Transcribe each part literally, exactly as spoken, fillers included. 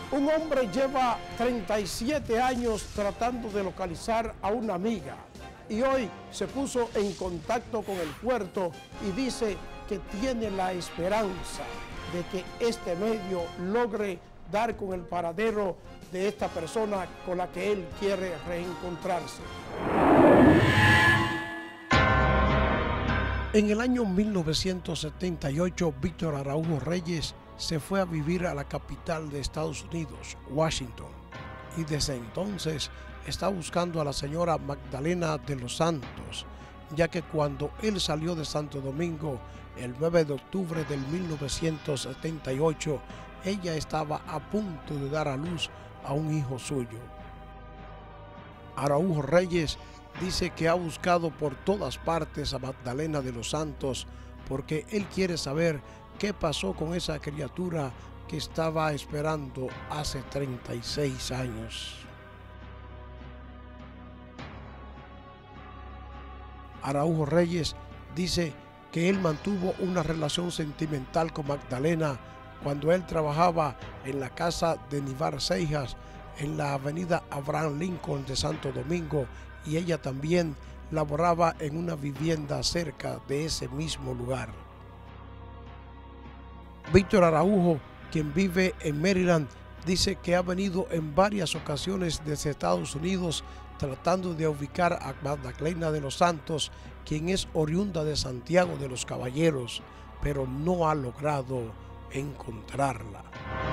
Un hombre lleva treinta y siete años tratando de localizar a una amiga y hoy se puso en contacto con el puerto y dice que tiene la esperanza de que este medio logre dar con el paradero de esta persona con la que él quiere reencontrarse. En el año mil novecientos setenta y ocho, Víctor Araújo Reyes se fue a vivir a la capital de Estados Unidos, Washington, y desde entonces está buscando a la señora Magdalena de los Santos, ya que cuando él salió de Santo Domingo el nueve de octubre del mil novecientos setenta y ocho, ella estaba a punto de dar a luz a un hijo suyo. Araújo Reyes dice que ha buscado por todas partes a Magdalena de los Santos porque él quiere saber qué pasó con esa criatura que estaba esperando hace treinta y seis años. Araújo Reyes dice que él mantuvo una relación sentimental con Magdalena cuando él trabajaba en la casa de Nivar Seijas en la avenida Abraham Lincoln de Santo Domingo, y ella también laboraba en una vivienda cerca de ese mismo lugar. Víctor Araújo, quien vive en Maryland, dice que ha venido en varias ocasiones desde Estados Unidos tratando de ubicar a Magdalena de los Santos, quien es oriunda de Santiago de los Caballeros, pero no ha logrado encontrarla.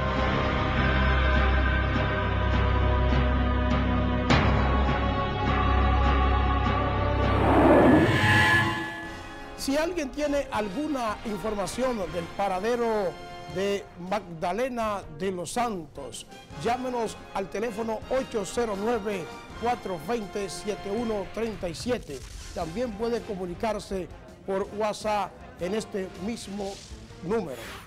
Si alguien tiene alguna información del paradero de Magdalena de los Santos, llámenos al teléfono ocho cero nueve, cuatro dos cero, siete uno tres siete. También puede comunicarse por WhatsApp en este mismo número.